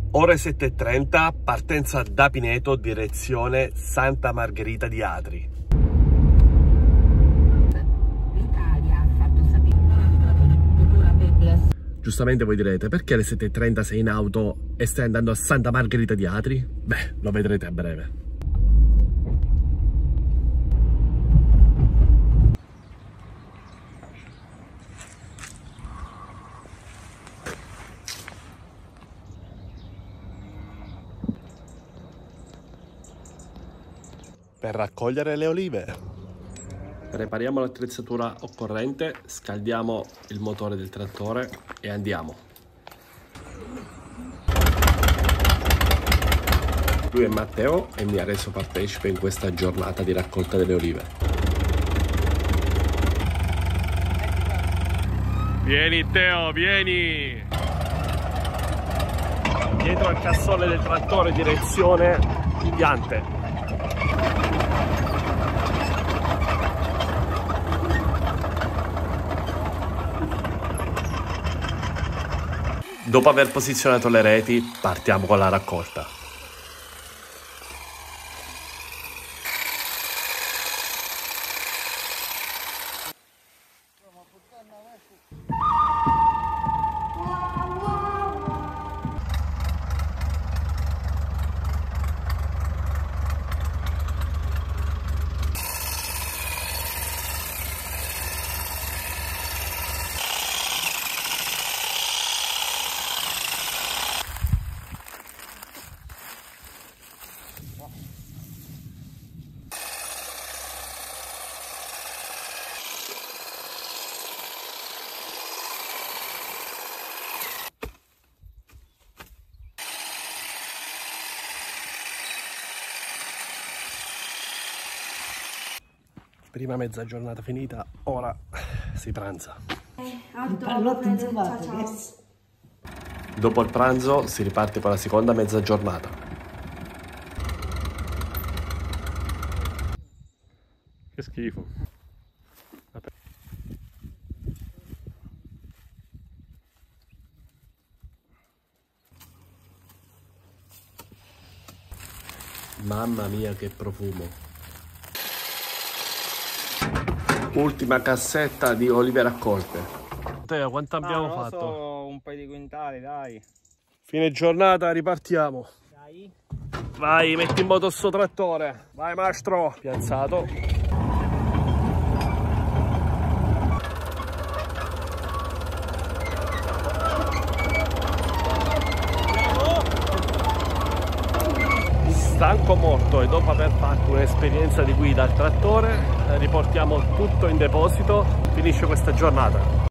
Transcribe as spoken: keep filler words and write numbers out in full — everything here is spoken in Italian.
Ore sette e trenta, partenza da Pineto, direzione Santa Margherita di Atri. L'Italia ha fatto sapere. Giustamente voi direte, perché alle sette e trenta sei in auto e stai andando a Santa Margherita di Atri? Beh, lo vedrete a breve. Per raccogliere le olive prepariamo l'attrezzatura occorrente, scaldiamo il motore del trattore e andiamo. Lui è Matteo e mi ha reso partecipe in questa giornata di raccolta delle olive. Vieni Teo, vieni! Dietro al cassone del trattore, direzione Piante. Dopo aver posizionato le reti, partiamo con la raccolta. Prima mezza giornata finita, ora si pranza. Dopo il pranzo si riparte con la seconda mezza giornata. Che schifo. Mamma mia che profumo. Ultima cassetta di olive raccolte. Teo, quanto abbiamo ah, fatto? So, un paio di quintali, dai. Fine giornata, ripartiamo. Dai. Vai, metti in moto sto trattore. Vai, maestro. Piazzato. Stanco morto e dopo aver fatto un'esperienza di guida al trattore, riportiamo tutto in deposito, finisce questa giornata.